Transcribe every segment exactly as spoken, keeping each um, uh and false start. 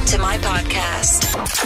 to my podcast.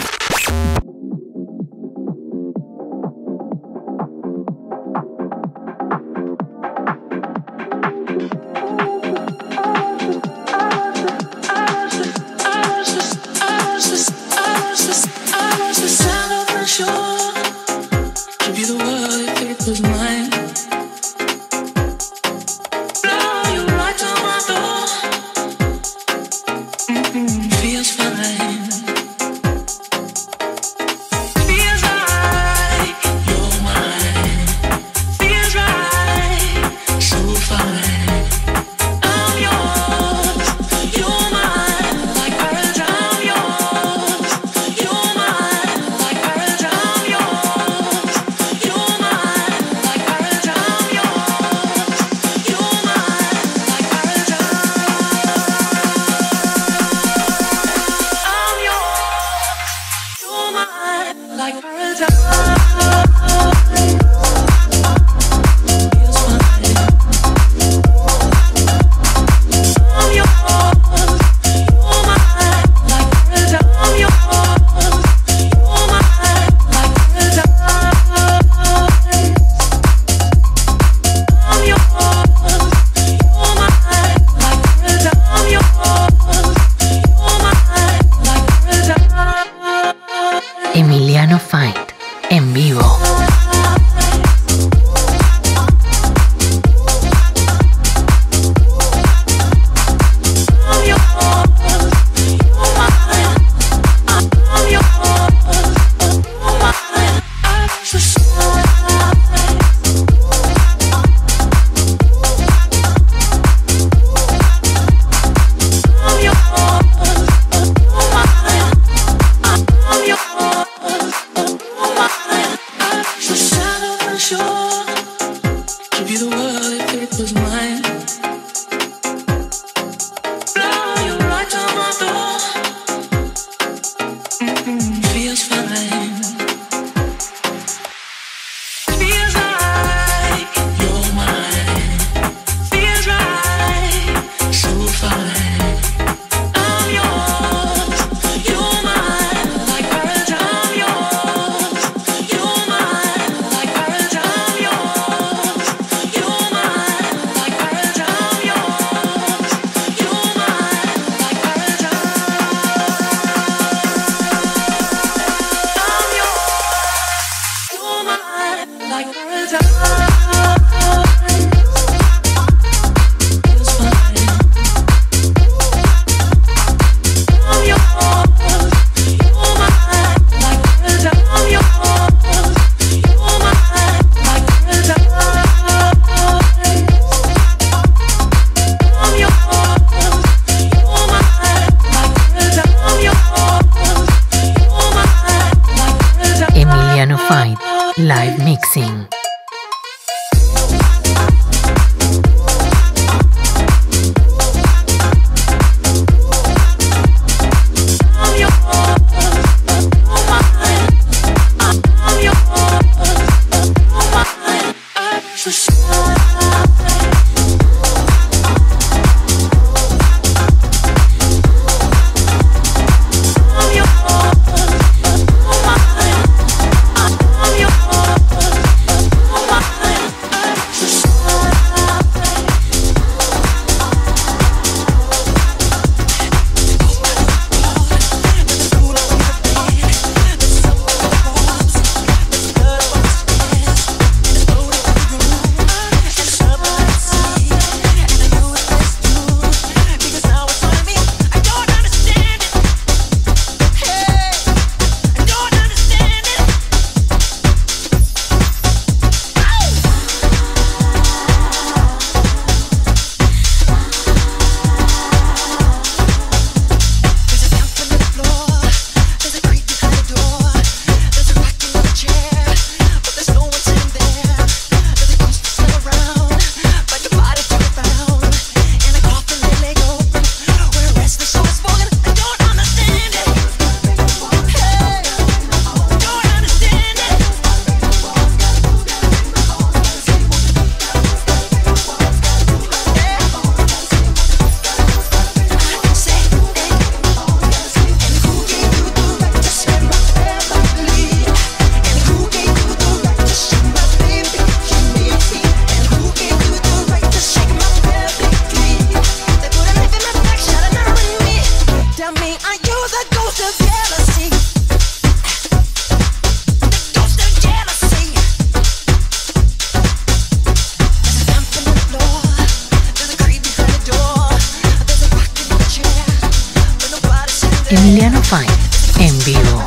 Emiliano Find en vivo. Find live mixing. Emiliano Fine en vivo.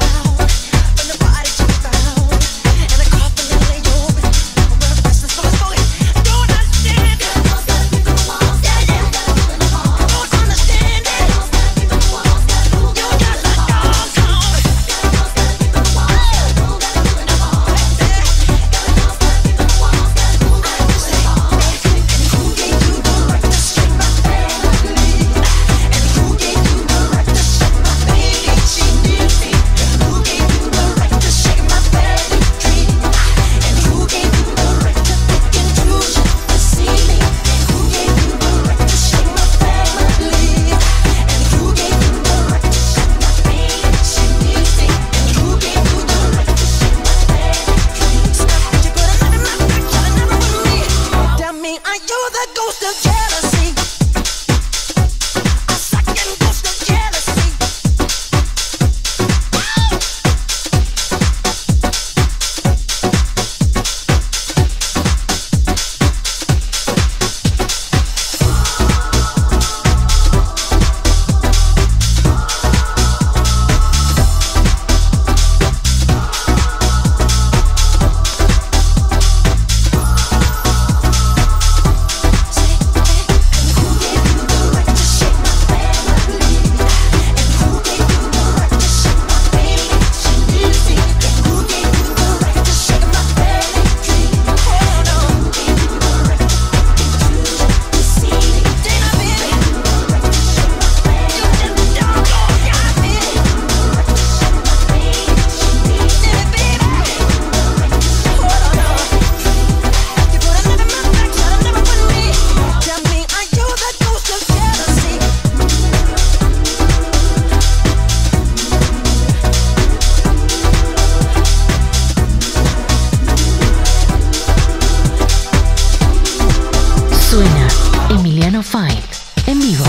Suena Emiliano Fine en vivo.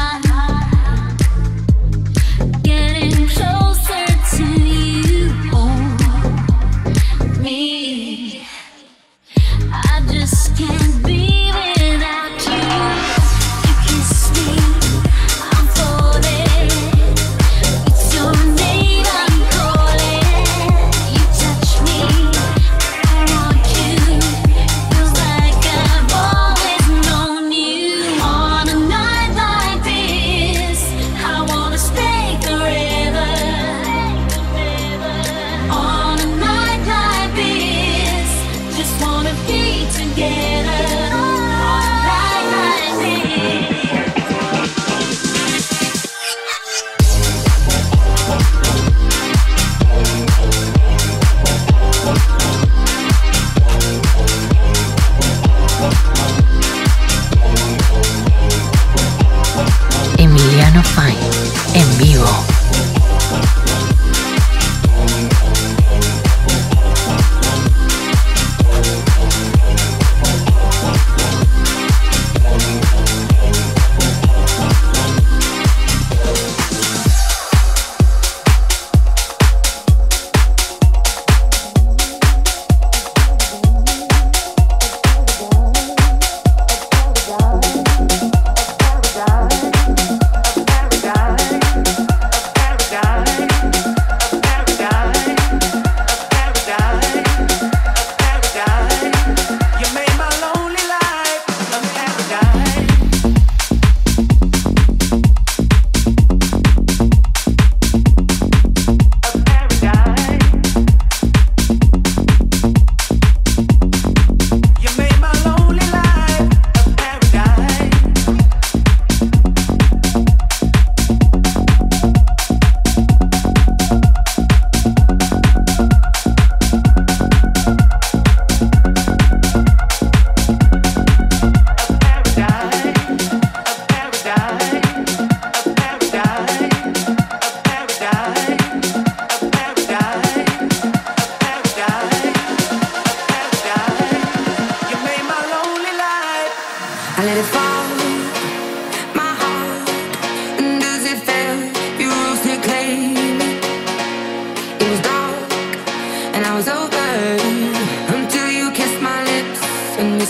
Getting closer to you. Oh.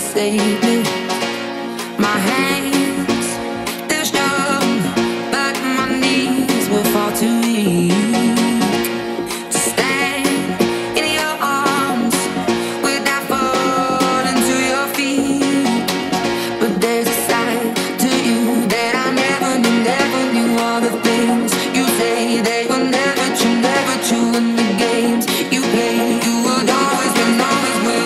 save me. My hands, they're strong, but my knees were far too weak to stand in your arms without falling to your feet. But there's a side to you that I never knew, never knew. All the things you say, they were never true, never true. And the games you play, you would always win, always win.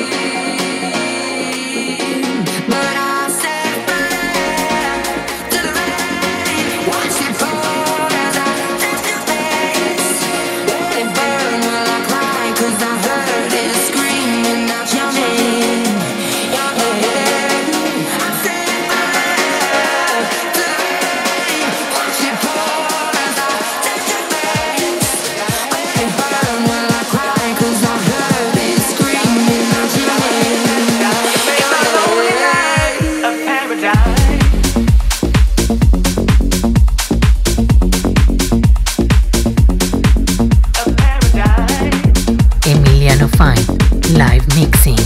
But I set fire to the rain, watch it fall as I touch your face. Let it burn while I cry, 'cause I heard it screaming out your name, your name. I set fire to the rain, watch it fall as I touch your face. Let it burn while I cry, 'cause I heard it screaming out your name, your name. Emiliano Fine, live mixing.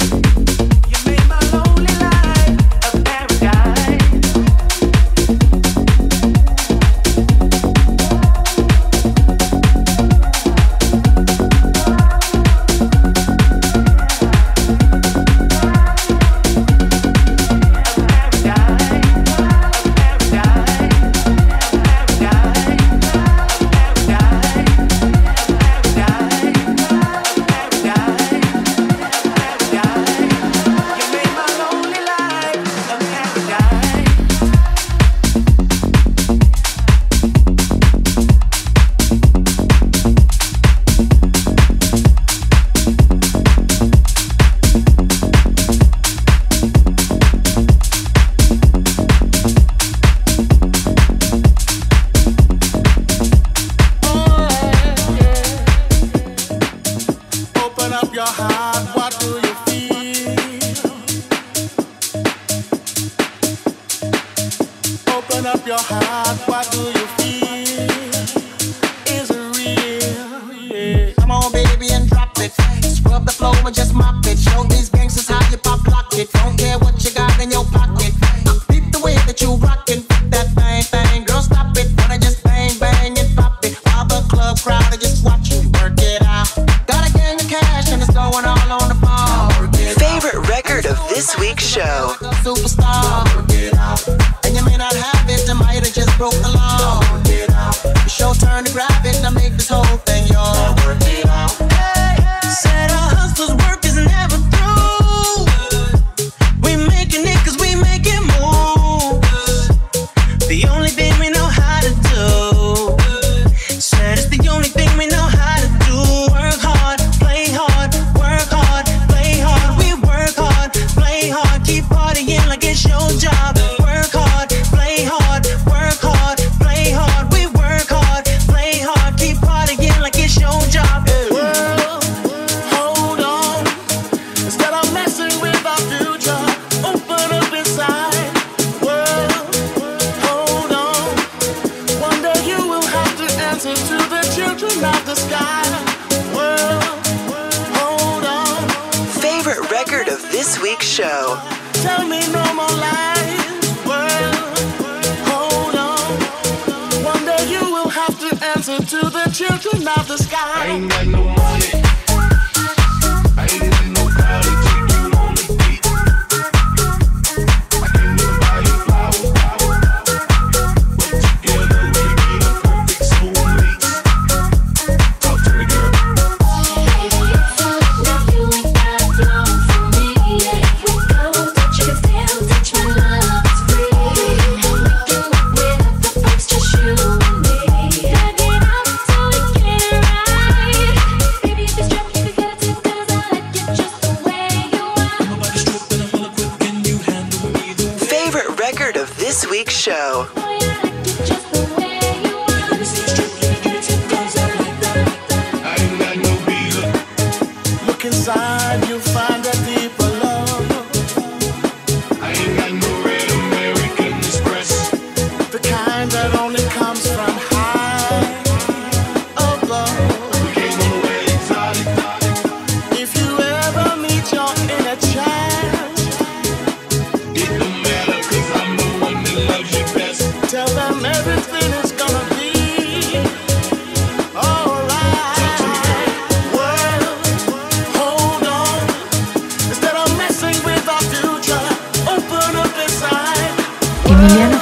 Open up your heart, what do you feel? Open up your heart, what do you feel? Is it real? Yeah. Come on, baby, and drop it. Scrub the floor and just mop it. Show these gangsters how you pop lock it. Don't care what you got in your pocket. I beat the way that you rockin'. That bang, bang, girl, stop it. Wanna just bang, bang, and pop it. While the club crowd are just watching, work it out. Got a gang of cash and it's going all on the ball. Favorite record of this week's show. Superstar. And you may not have it, I might have just broke the law. It's your turn to grab it, now make this whole thing yours. Said our hustlers' work is never through. We making it 'cause we making moves. The only thing we know how to do. Said it's the only thing we know how to do. Work hard, play hard, work hard, play hard. We work hard, play hard, keep partying like it's your job. Work hard, play hard, work hard, play hard. We work hard, play hard, keep partying like it's your job. World, hold on. Instead of messing with our future, open up inside. World, hold on. One day you will have to answer to the children of the sky. World, hold on. Favorite record of this week's show. Tell me no more lies. World, hold on. One day you will have to answer to the children of the sky. I ain't got no money. I ain't got no car to take you on a date. I can't even buy you flowers. But together we be the perfect soulmates. Talk to me, girl. Baby, it's all that you ain't got long for me. Yeah, if we go, touch you can still touch my love. It's free. We can walk without the folks, just you and me. Drag it out till we get it right. Baby, if it's drunk, you can get it too, 'cause I like it just the way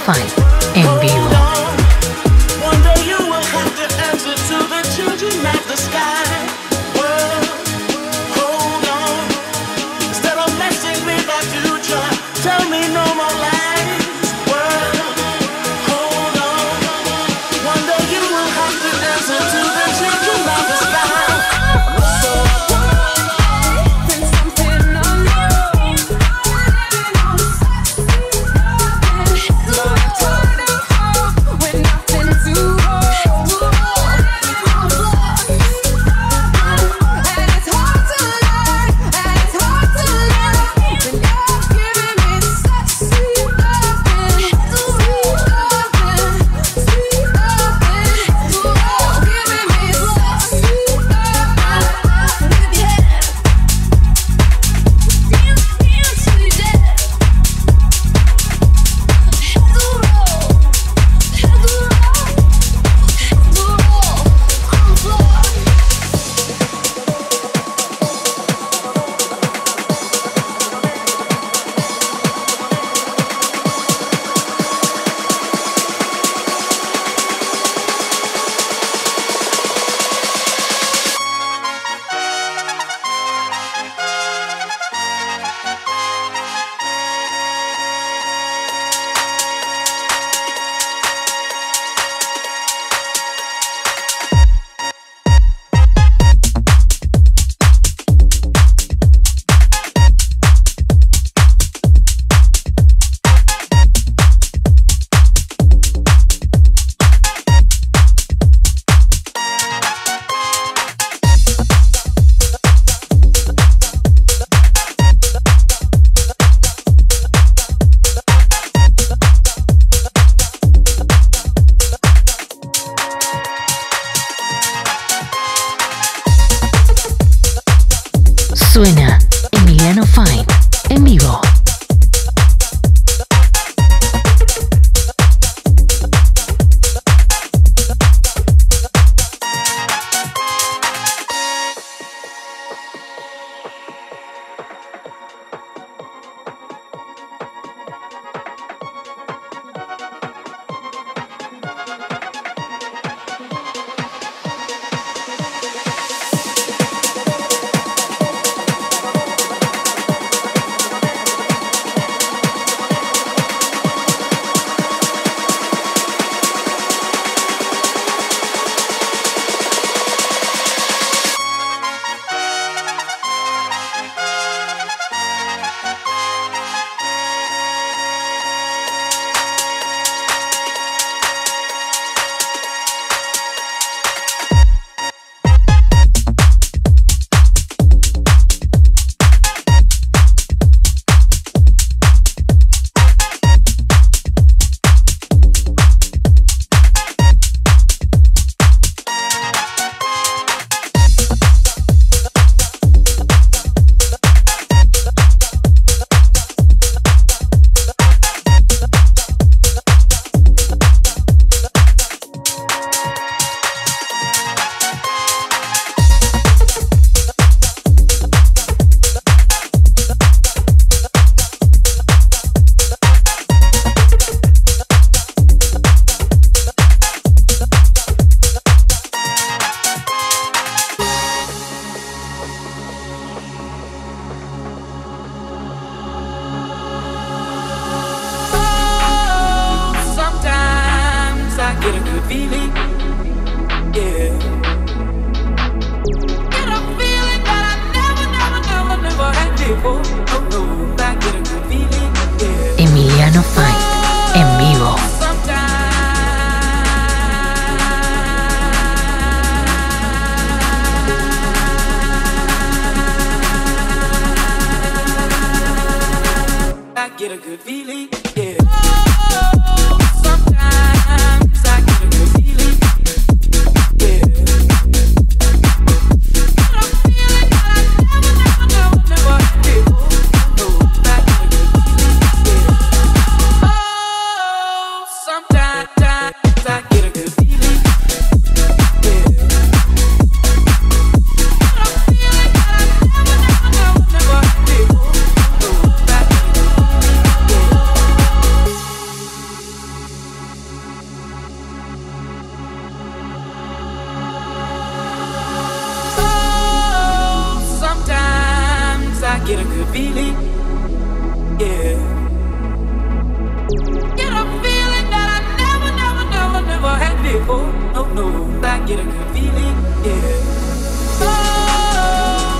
Fight en vivo. One day you will have to answer to the children of the sky. World, hold on. Instead of messing with our future, tell me no more lies. World, hold on. One day you will have to answer to the children of the sky. Suena Emiliano Fine en vivo. Emiliano Fine en vivo. I get a good feeling, yeah. Oh, sometimes I get a good feeling, yeah. Get a feeling that I never, never, never, never had before. No, I get a good feeling, yeah. Oh, sometimes I get a good feeling, yeah. Get a feeling that I never, never, never, never had before. No, I get a good feeling. get a good feeling. Yeah. Get a feeling that I never, never, never, never had before. No, no, I get a good feeling. Yeah. Oh,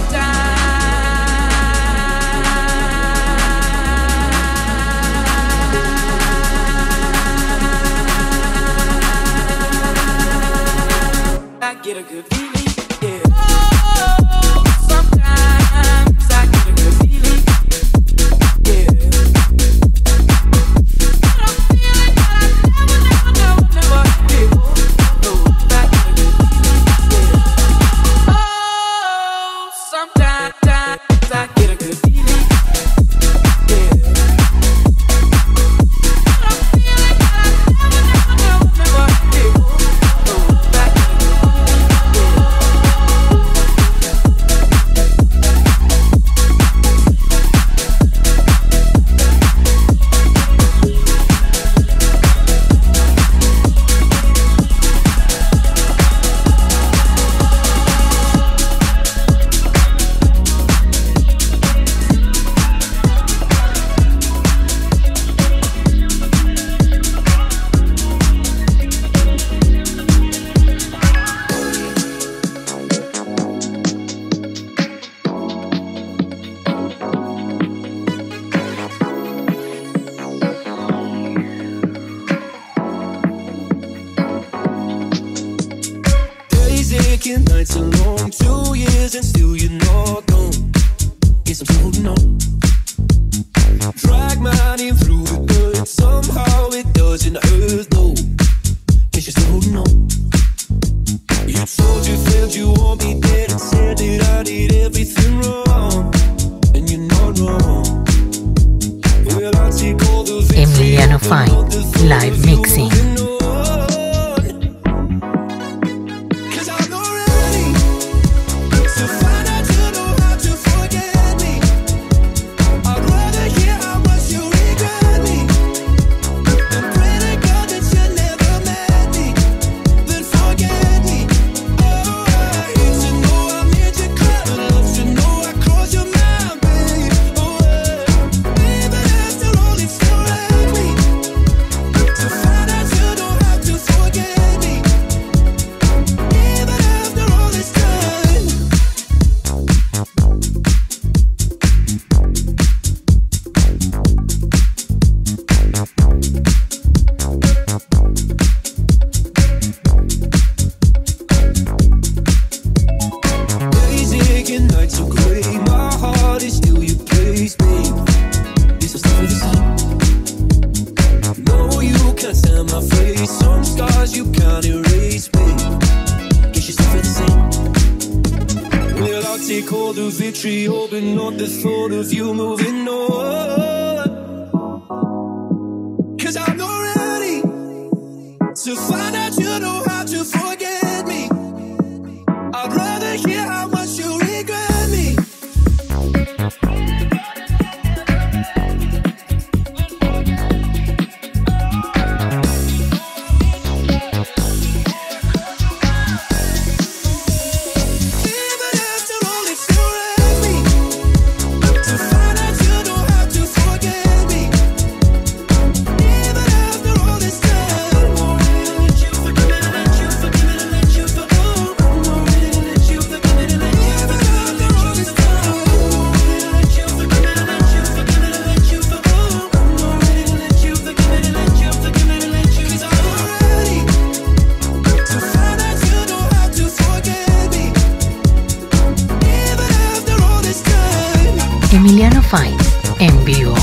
sometimes I get a good feeling. Yeah. Oh, sometimes I get a good feeling. Yeah. Get a feeling that I never, never, never, never had before. No, I get a good feeling. Yeah. Oh, sometimes I get a good feeling. Yeah. Get a feeling that I never, never, never, never had before. No, I get a good Days aching, nights are long, two years and still you're not gone. Guess I'm still holding on. Drag my name through the dirt, somehow it doesn't hurt though. Guess you're still holding on. You told your friends you want me dead and said that I did everything wrong, and you're not wrong. Well, I take all the victory, Emiliano Fine, all the thought live of you mixing. moving on. 'Cause I'm not ready to find out you know how to forget me. I'd rather hear how much you regret me and pray to God that you never met me than forget me. Oh, I hate to know I made you cry, but love to know I crossed your mind, babe. Oh, even after all, it still hurt me to find out you know how to forget me. Even after all this time. Days aching, nights are gray. My heart is still your place, babe. Guess I'm still the same. No, you can't stand my face. Some scars you can't erase, babe. Guess you still feel the same. Well, I'll take all the victory, hoping not the thought of you moving on. 'Cause I'm not ready to find out you know how to forget me. I'd rather hear how much you regret me. Even after all, it still hurt me to find out you know how to forget me. Even after all this time, I'm not ready to let you forgive me, to let you forgive me, to let you forgive me. I'm not ready to let you forgive me, to let you forgive me, to let you forgive me. I'm not ready to let you forgive me, to let you forgive me, to let you forgive me. I'm not ready to let you forgive me, to let you forgive me, to let you. 'Cause I'm not ready to find out you know how to forget me. Even after all this time. Emiliano Fine, en vivo.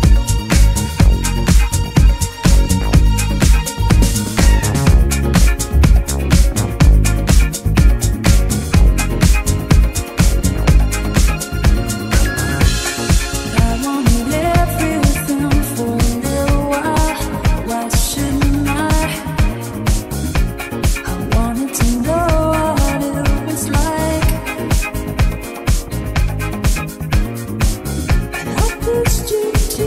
I wanted everything for a little while. Why shouldn't I? I wanted to know what it was like. And I pushed you to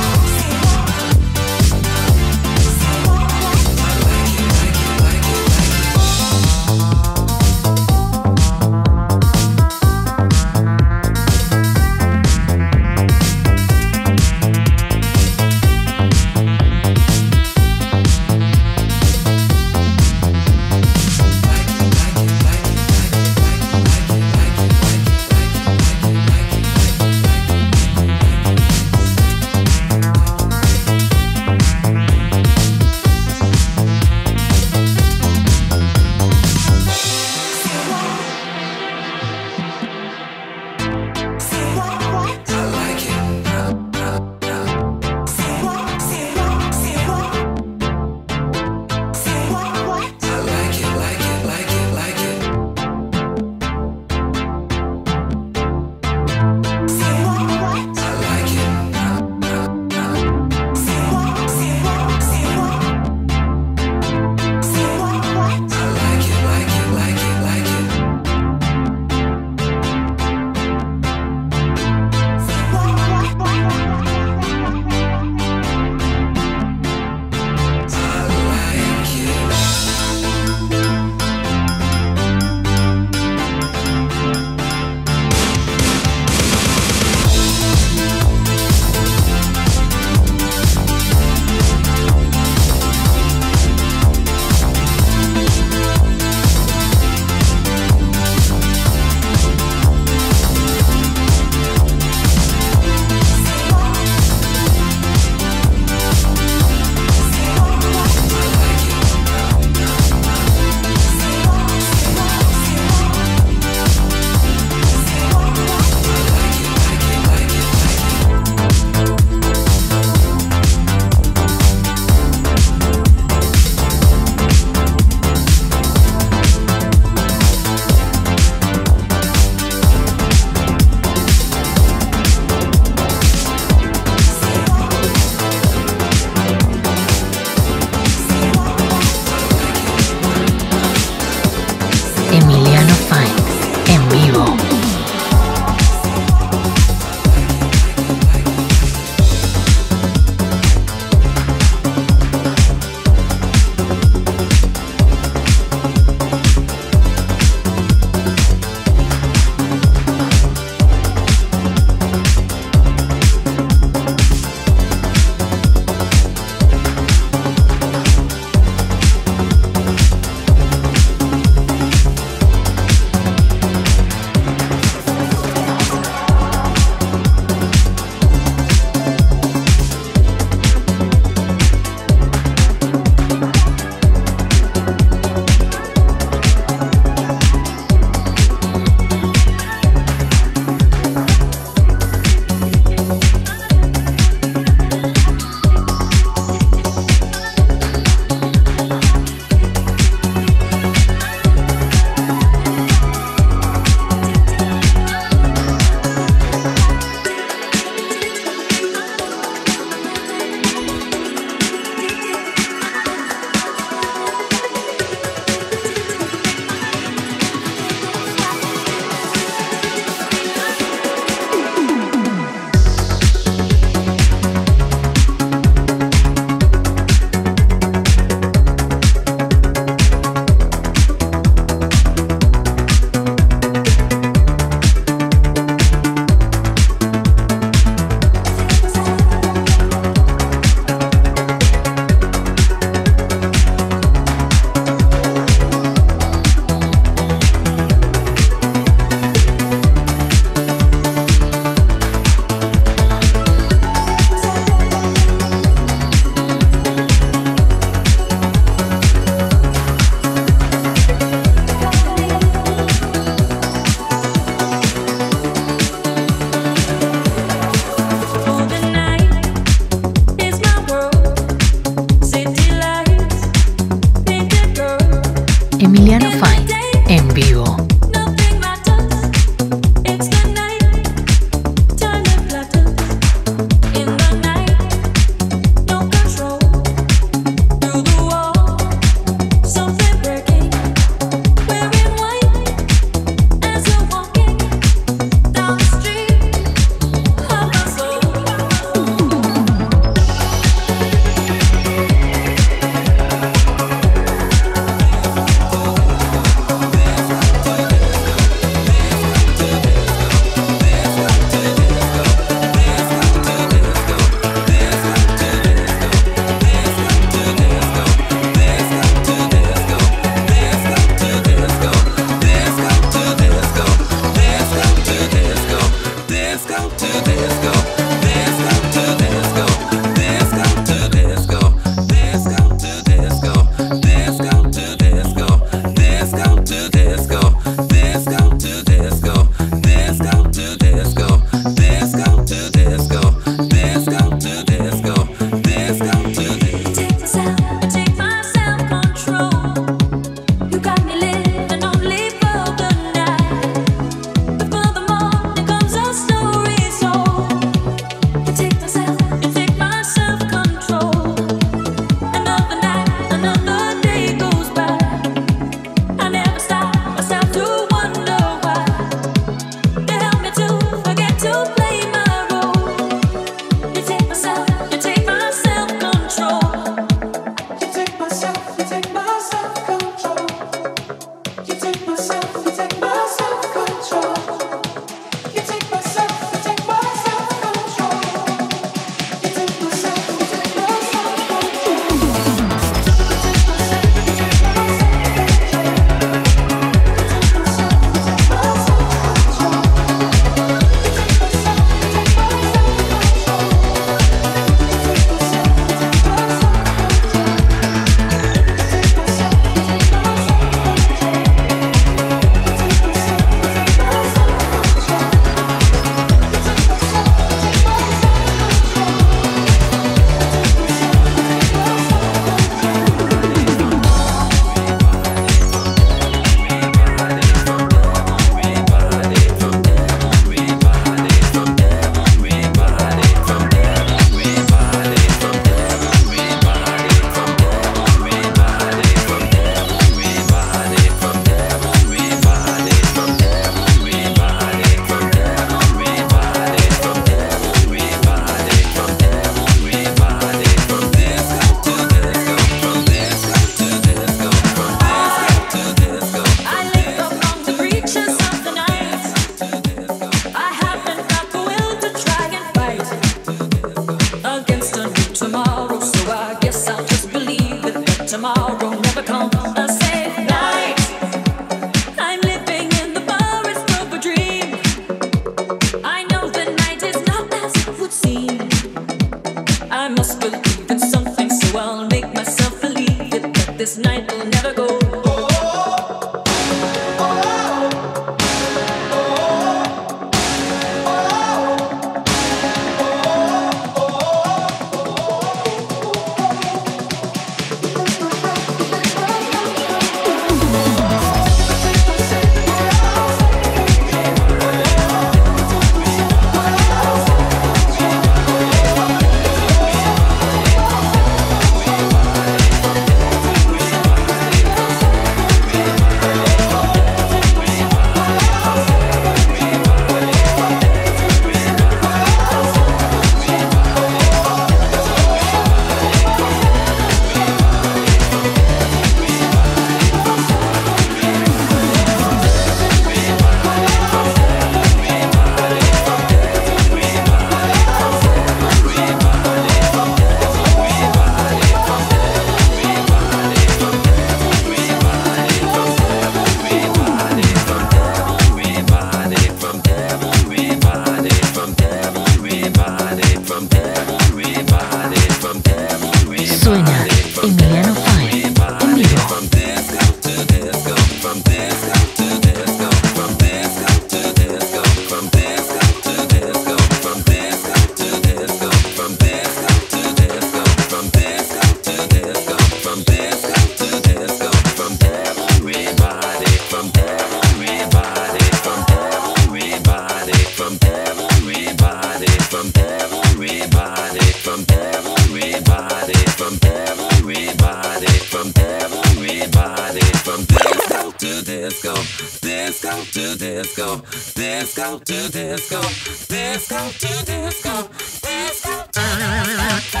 disco, disco to disco, disco to disco, disco to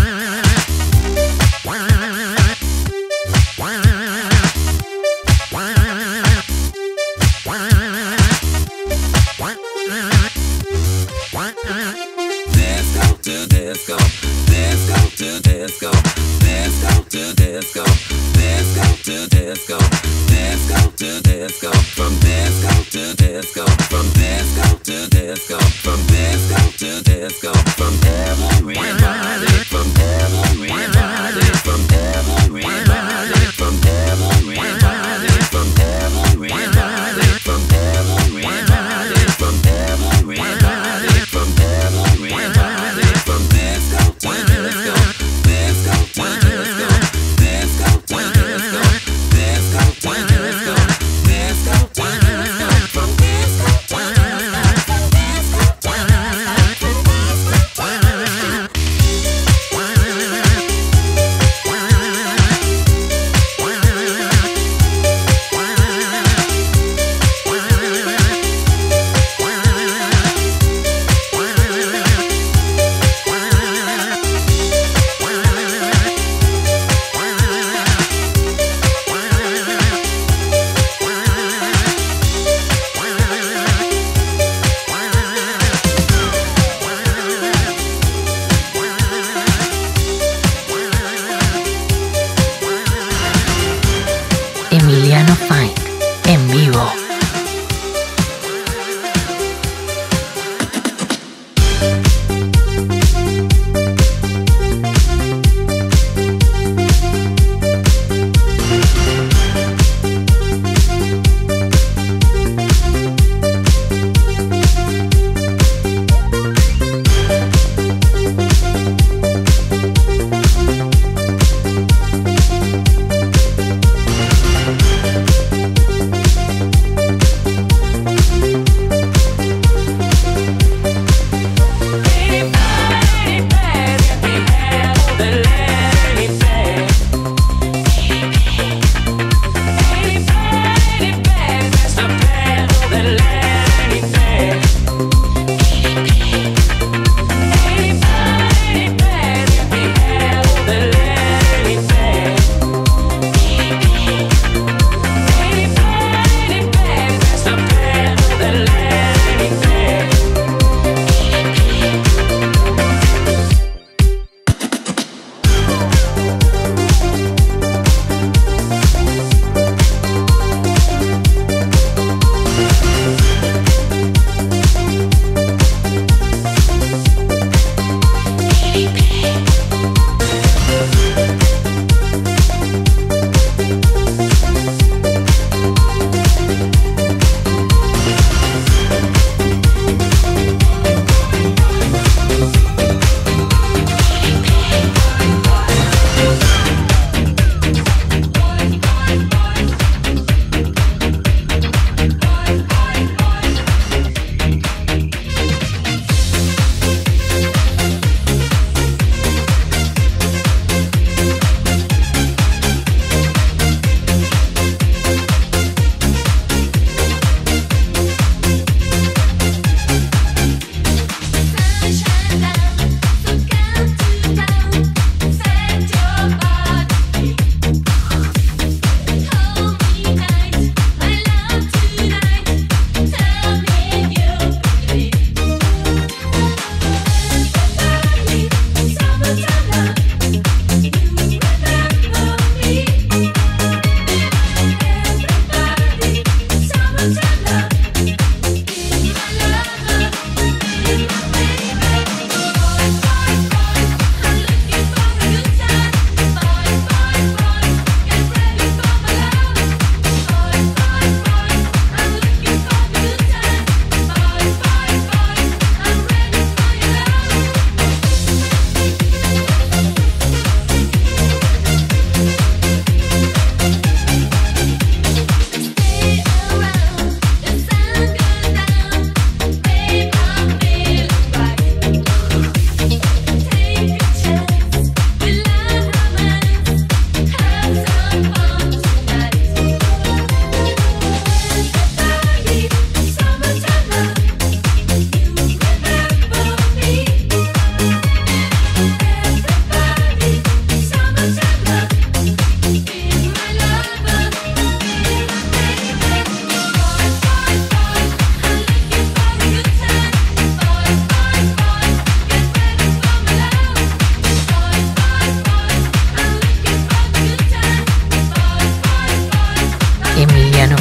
Wow.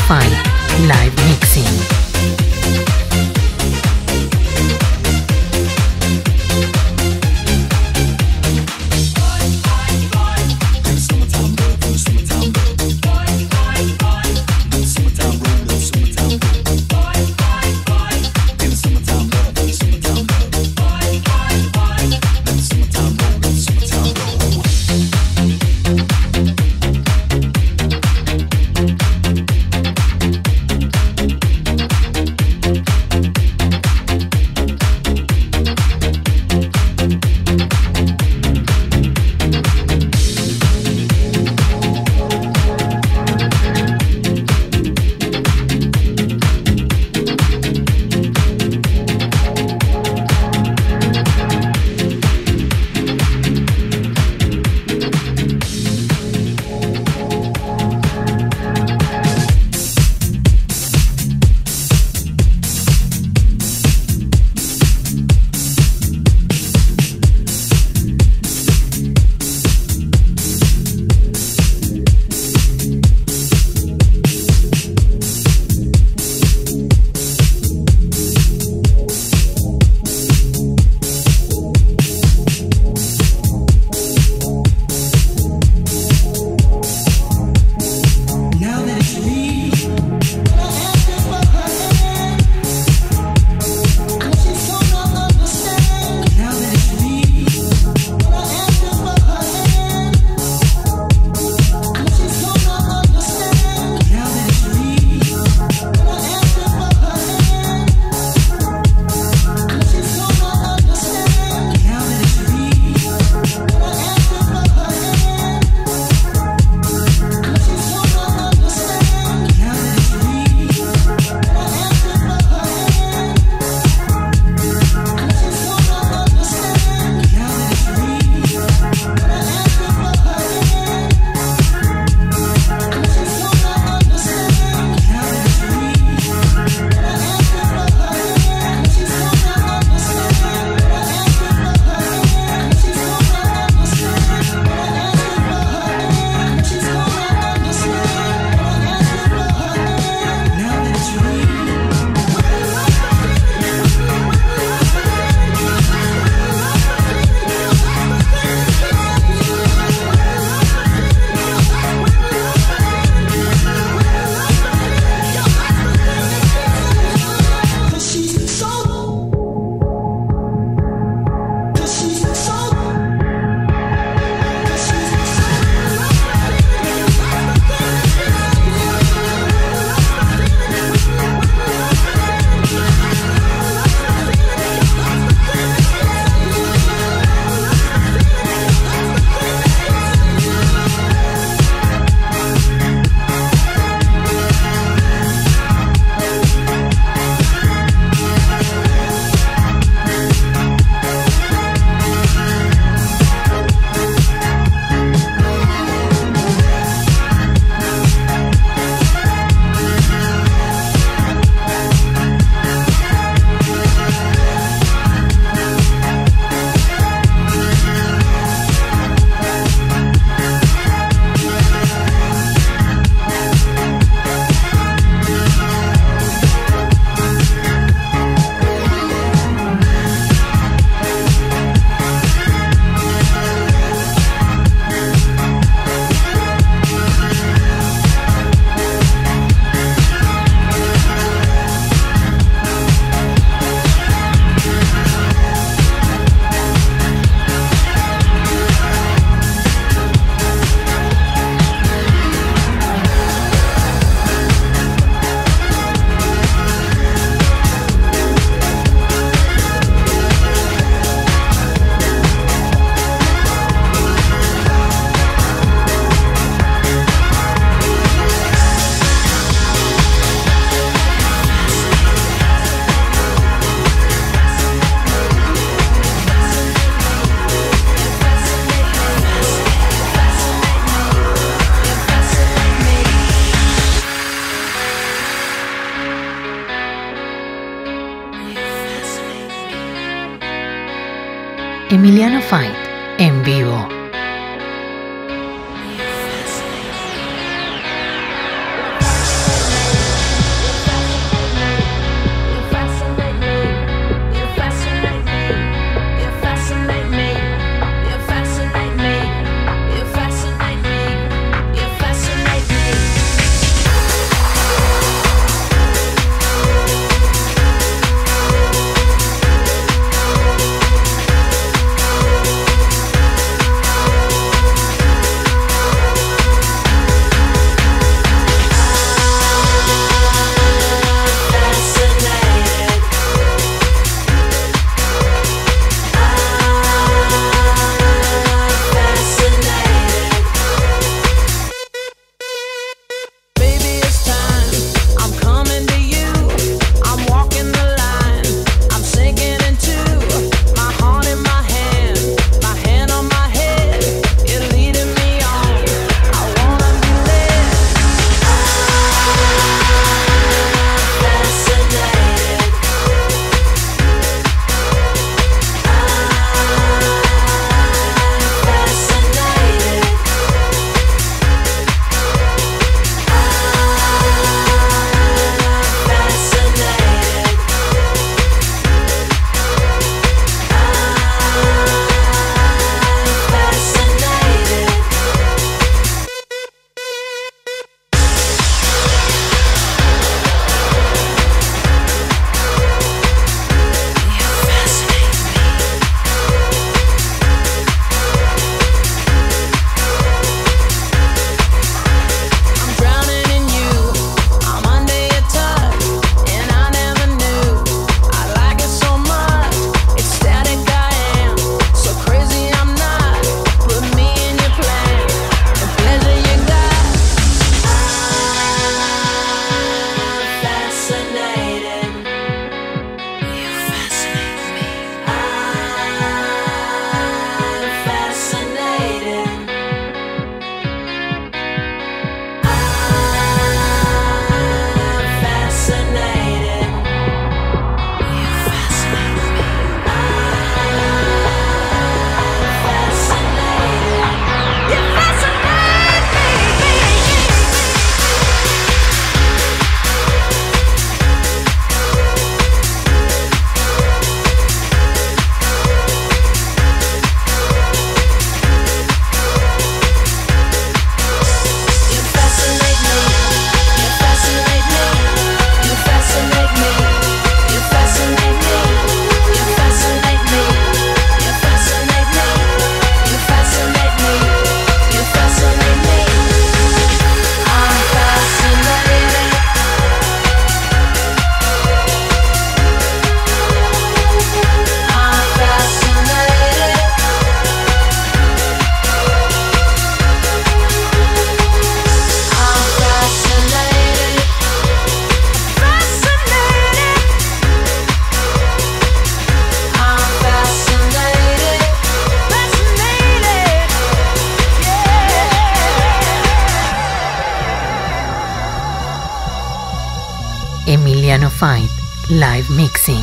Fine Live Mixing. Emiliano Fine en vivo. Emiliano Fight Live Mixing.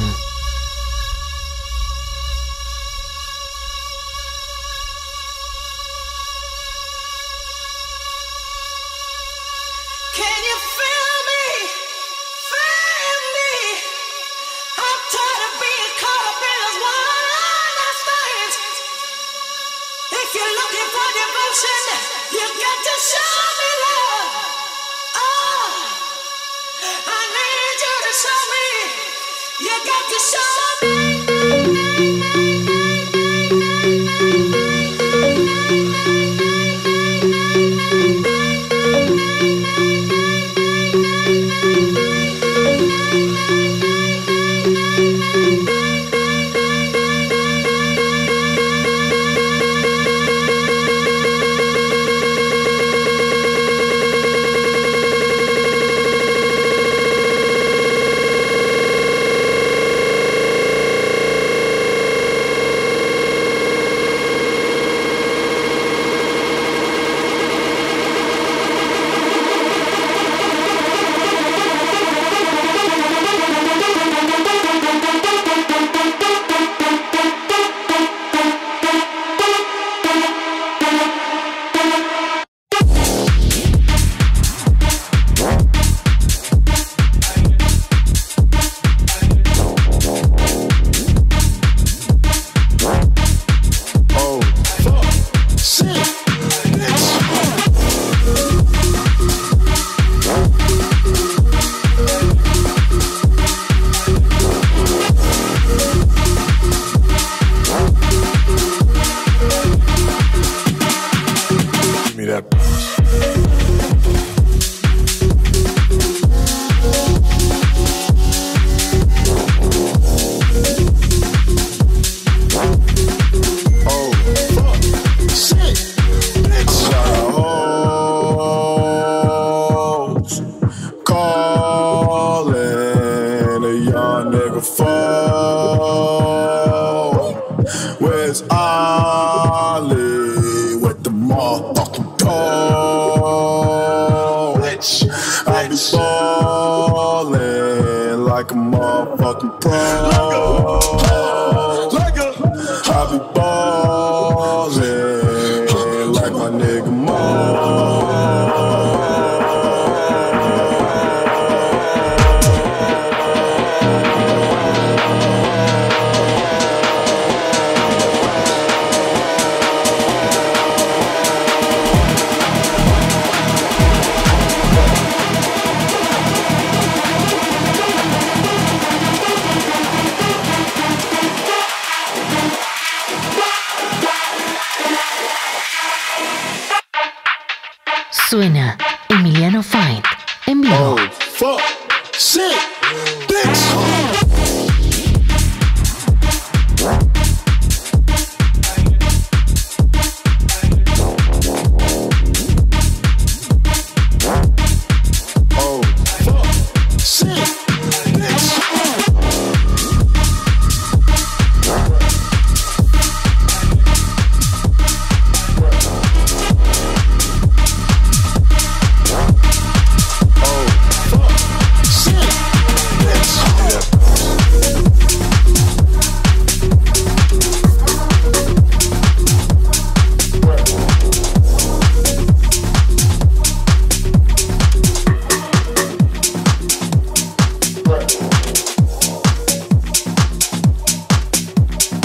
Can you feel me? Feel me? I'm tired of being caught up in this one-night stand. If you're looking for devotion, you got to show me love. Oh, I need you to show me. You got to show me. Suena Emiliano Fight en vivo. Oh, fuck, shit, bitch.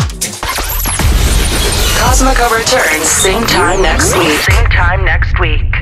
Cosmica returns same time next week. Same time next week.